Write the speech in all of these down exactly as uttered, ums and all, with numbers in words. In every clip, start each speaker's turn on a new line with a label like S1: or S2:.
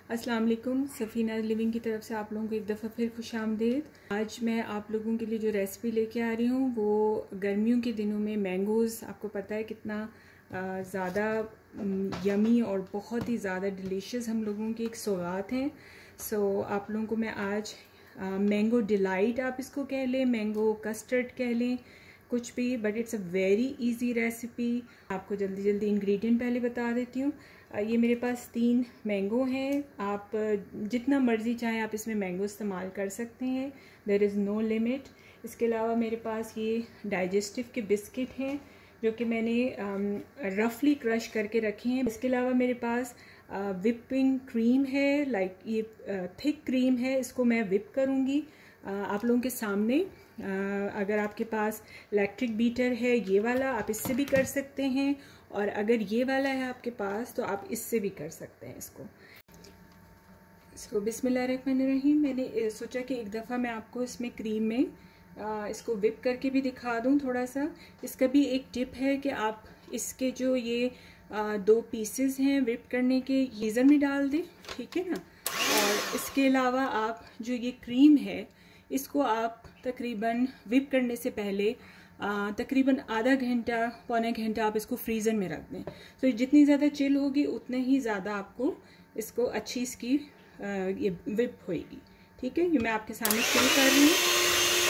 S1: अस्सलाम वालेकुम। सफ़ीना लिविंग की तरफ से आप लोगों को एक दफ़ा फिर खुशामदीद। आज मैं आप लोगों के लिए जो रेसिपी लेके आ रही हूँ वो गर्मियों के दिनों में मैंगोज़, आपको पता है कितना ज़्यादा यमी और बहुत ही ज़्यादा डिलीशियस हम लोगों की एक सौगात हैं। सो so, आप लोगों को मैं आज मैंगो डिलाइट आप इसको कह लें, मैंगो कस्टर्ड कह लें, कुछ भी, but it's a very easy recipe. आपको जल्दी जल्दी इंग्रेडिएंट पहले बता देती हूँ। ये मेरे पास तीन मैंगो हैं। आप जितना मर्ज़ी चाहें आप इसमें मैंगो इस्तेमाल कर सकते हैं, देयर इज़ नो लिमिट। इसके अलावा मेरे पास ये डाइजेस्टिव के बिस्किट हैं जो कि मैंने रफली क्रश करके रखे हैं। इसके अलावा मेरे पास विपिंग क्रीम है, लाइक ये थिक क्रीम है, इसको मैं विप करूँगी आप लोगों के सामने। अगर आपके पास इलेक्ट्रिक बीटर है ये वाला, आप इससे भी कर सकते हैं, और अगर ये वाला है आपके पास तो आप इससे भी कर सकते हैं इसको। इसको बिस्मिल्लाहिर्रहमानिर्रहीम। मैंने सोचा कि एक दफ़ा मैं आपको इसमें क्रीम में आ, इसको विप करके भी दिखा दूं थोड़ा सा। इसका भी एक टिप है कि आप इसके जो ये आ, दो पीसेस हैं विप करने के, गीज़र में डाल दें, ठीक है ना। और इसके अलावा आप जो ये क्रीम है इसको आप तकरीबन विप करने से पहले तकरीबन आधा घंटा पौने घंटा आप इसको फ्रीज़र में रख दें। तो जितनी ज़्यादा चिल होगी उतने ही ज़्यादा आपको इसको अच्छी इसकी आ, ये विप होएगी, ठीक है। ये मैं आपके सामने चिल कर रही हूँ।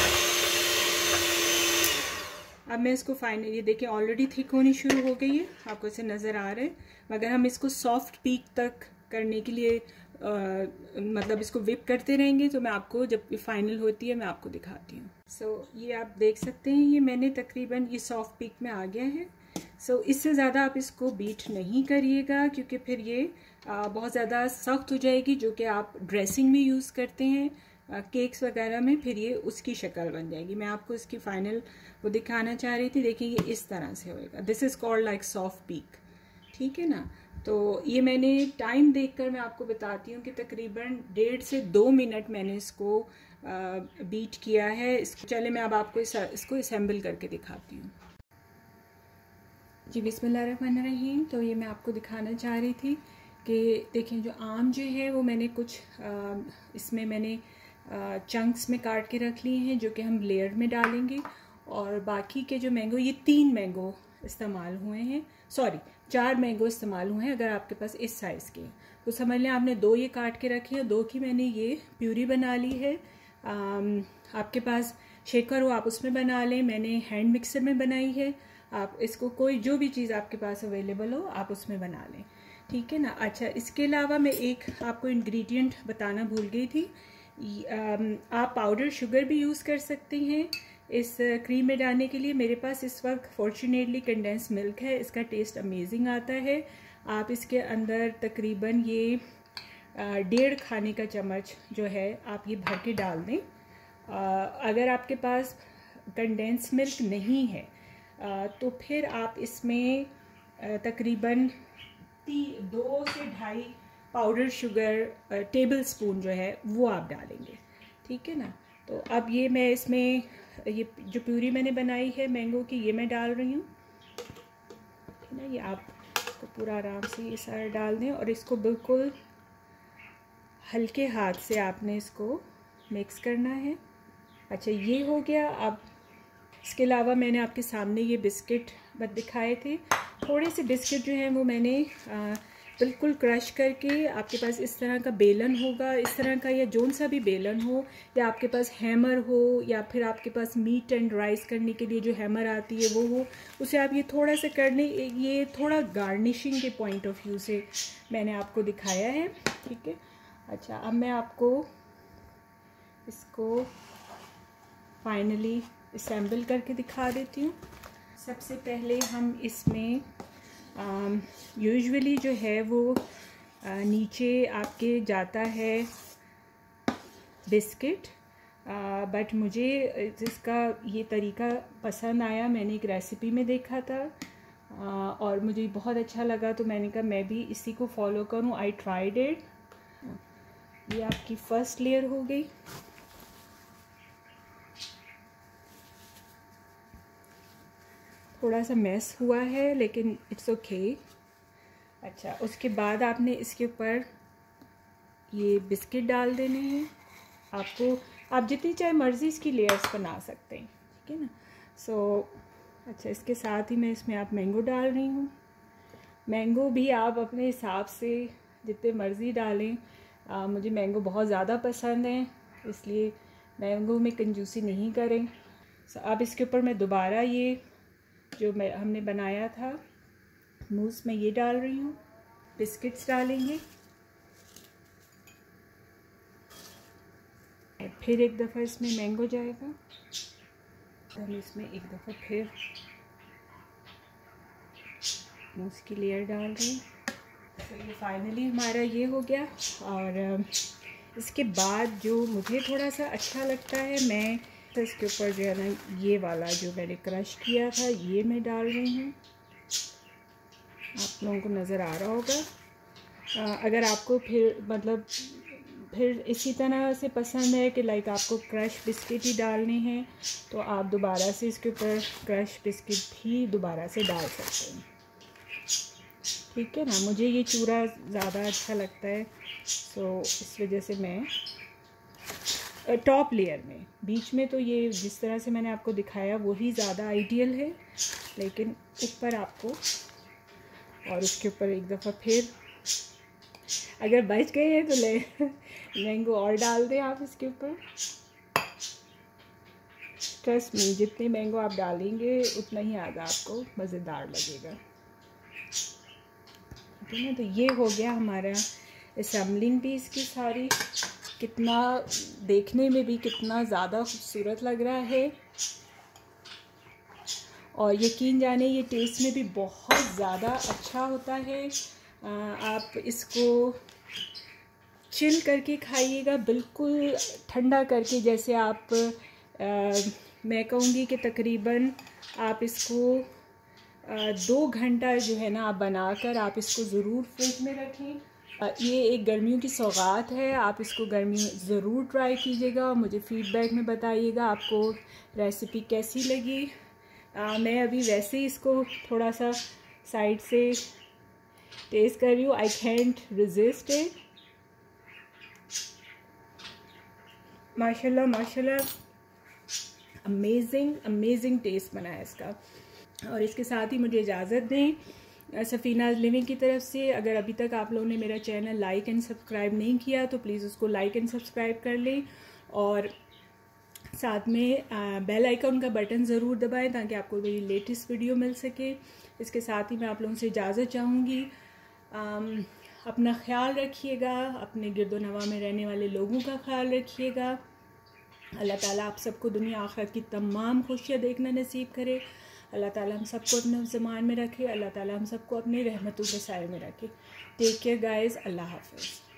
S1: अब मैं इसको फाइनल, ये देखिए ऑलरेडी थिक होनी शुरू हो गई है, आपको इसे नज़र आ रहा है। मगर हम इसको सॉफ्ट पीक तक करने के लिए आ, मतलब इसको विप करते रहेंगे, तो मैं आपको जब फाइनल होती है मैं आपको दिखाती हूँ। सो so, ये आप देख सकते हैं, ये मैंने तकरीबन ये सॉफ्ट पीक में आ गया है। सो so, इससे ज़्यादा आप इसको बीट नहीं करिएगा क्योंकि फिर ये आ, बहुत ज़्यादा सख्त हो जाएगी, जो कि आप ड्रेसिंग में यूज़ करते हैं आ, केक्स वगैरह में, फिर ये उसकी शक्ल बन जाएगी। मैं आपको इसकी फ़ाइनल वो दिखाना चाह रही थी। देखिए ये इस तरह से होएगा, this is called like soft peak, ठीक है ना। तो ये मैंने टाइम देखकर मैं आपको बताती हूँ कि तकरीबन डेढ़ से दो मिनट मैंने इसको आ, बीट किया है। इसको चले मैं अब आपको इस, इसको असेंबल करके दिखाती हूँ। जी बिस्मिल्लाहिर्रहमानिर्रहीम। तो ये मैं आपको दिखाना चाह रही थी कि देखें जो आम जो है वो मैंने कुछ आ, इसमें मैंने आ, चंक्स में काट के रख लिए हैं जो कि हम लेयर में डालेंगे। और बाकी के जो मैंगो, ये तीन मैंगो इस्तेमाल हुए हैं, सॉरी चार मैंगो इस्तेमाल हुए हैं अगर आपके पास इस साइज़ के, तो समझ लें आपने दो ये काट के रखे हैं, दो की मैंने ये प्यूरी बना ली है। आम, आपके पास शेकर हो आप उसमें बना लें, मैंने हैंड मिक्सर में बनाई है। आप इसको कोई जो भी चीज़ आपके पास अवेलेबल हो आप उसमें बना लें, ठीक है ना। अच्छा, इसके अलावा मैं एक आपको इंग्रेडिएंट बताना भूल गई थी। आप पाउडर शुगर भी यूज़ कर सकती हैं इस क्रीम में डालने के लिए। मेरे पास इस वक्त फॉर्चुनेटली कंडेंस मिल्क है, इसका टेस्ट अमेजिंग आता है। आप इसके अंदर तकरीबन ये डेढ़ खाने का चम्मच जो है आप ये भर के डाल दें। अगर आपके पास कंडेंस मिल्क नहीं है तो फिर आप इसमें तकरीबन दो से ढाई पाउडर शुगर टेबल स्पून जो है वो आप डालेंगे, ठीक है ना। तो अब ये मैं इसमें ये जो प्यूरी मैंने बनाई है मैंगो की ये मैं डाल रही हूँ, ठीक है ना। ये आप इसको पूरा आराम से ये सारा डाल दें और इसको बिल्कुल हल्के हाथ से आपने इसको मिक्स करना है। अच्छा, ये हो गया। अब इसके अलावा मैंने आपके सामने ये बिस्किट बस दिखाए थे। थोड़े से बिस्किट जो हैं वो मैंने आ, बिल्कुल क्रश करके, आपके पास इस तरह का बेलन होगा, इस तरह का या जोन सा भी बेलन हो, या आपके पास हैमर हो, या फिर आपके पास मीट एंड राइस करने के लिए जो हैमर आती है वो हो, उसे आप ये थोड़ा सा करने, ये थोड़ा गार्निशिंग के पॉइंट ऑफ व्यू से मैंने आपको दिखाया है, ठीक है। अच्छा, अब मैं आपको इसको फाइनली असेंबल करके दिखा देती हूँ। सबसे पहले हम इसमें यूजुअली जो है वो आ, नीचे आपके जाता है बिस्किट, बट मुझे इसका ये तरीका पसंद आया, मैंने एक रेसिपी में देखा था आ, और मुझे बहुत अच्छा लगा, तो मैंने कहा मैं भी इसी को फॉलो करूँ। I tried it. ये आपकी फ़र्स्ट लेयर हो गई। थोड़ा सा मैस हुआ है लेकिन इट्स ओके। अच्छा, उसके बाद आपने इसके ऊपर ये बिस्किट डाल देने हैं। आपको आप जितनी चाहे मर्ज़ी इसकी लेयर्स बना सकते हैं, ठीक है ना। सो so, अच्छा, इसके साथ ही मैं इसमें आप मैंगो डाल रही हूँ। मैंगो भी आप अपने हिसाब से जितने मर्ज़ी डालें। आ, मुझे मैंगो बहुत ज़्यादा पसंद है, इसलिए मैंगो में कंजूसी नहीं करें। so, अब इसके ऊपर मैं दोबारा ये जो मैं हमने बनाया था मूस में ये डाल रही हूँ। बिस्किट्स डालेंगे, फिर एक दफ़ा इसमें मैंगो जाएगा, हम इसमें एक दफ़ा फिर मूस की लेयर डाल रही हूँ। तो ये फाइनली हमारा ये हो गया। और इसके बाद जो मुझे थोड़ा सा अच्छा लगता है, मैं तो इसके ऊपर जो है ना ये वाला जो मैंने क्रश किया था ये मैं डाल रही हूँ। आप लोगों को नज़र आ रहा होगा। आ, अगर आपको फिर मतलब फिर इसी तरह से पसंद है कि लाइक आपको क्रश बिस्किट ही डालने हैं, तो आप दोबारा से इसके ऊपर क्रश बिस्किट भी दोबारा से डाल सकते हैं, ठीक है ना। मुझे ये चूरा ज़्यादा अच्छा लगता है, सो इस वजह से मैं टॉप लेयर में, बीच में तो ये जिस तरह से मैंने आपको दिखाया वही ज़्यादा आइडियल है, लेकिन ऊपर आपको और उसके ऊपर एक दफ़ा फिर अगर बच गए हैं तो ले मैंगो और डाल दें आप इसके ऊपर। ट्रस्ट मी, जितने मैंगो आप डालेंगे उतना ही ज़्यादा आपको मज़ेदार लगेगा, ठीक है ना। तो ये हो गया हमारा असेंबलिंग भी इसकी सारी। कितना देखने में भी कितना ज़्यादा खूबसूरत लग रहा है, और यकीन जाने ये टेस्ट में भी बहुत ज़्यादा अच्छा होता है। आ, आप इसको चिल करके खाइएगा, बिल्कुल ठंडा करके, जैसे आप आ, मैं कहूँगी कि तकरीबन आप इसको आ, दो घंटा जो है ना आप बनाकर आप इसको ज़रूर फ्रिज में रखें। आ, ये एक गर्मियों की सौगात है, आप इसको गर्मी में ज़रूर ट्राई कीजिएगा और मुझे फ़ीडबैक में बताइएगा आपको रेसिपी कैसी लगी। आ, मैं अभी वैसे ही इसको थोड़ा सा साइड से टेस्ट कर रही हूँ। I can't resist it. माशाल्लाह माशाल्लाह, अमेजिंग अमेजिंग टेस्ट बना है इसका। और इसके साथ ही मुझे इजाज़त दें सफ़ीनाज़ लिविंग की तरफ से। अगर अभी तक आप लोगों ने मेरा चैनल लाइक एंड सब्सक्राइब नहीं किया तो प्लीज़ उसको लाइक एंड सब्सक्राइब कर लें, और साथ में बेल आइकन का बटन ज़रूर दबाएं ताकि आपको मेरी लेटेस्ट वीडियो मिल सके। इसके साथ ही मैं आप लोगों से इजाज़त चाहूँगी। अपना ख्याल रखिएगा, अपने गिरदोनवा में रहने वाले लोगों का ख्याल रखिएगा। अल्लाह ताला आप सबको दुनिया आखिरत की तमाम खुशियाँ देखना नसीब करे। अल्लाह ताला हम सबको अपने ज़मान में रखे। अल्लाह ताला हम सबको अपनी रहमतों के साए में रखे। टेक केयर गाइस, अल्लाह हाफ़िज़।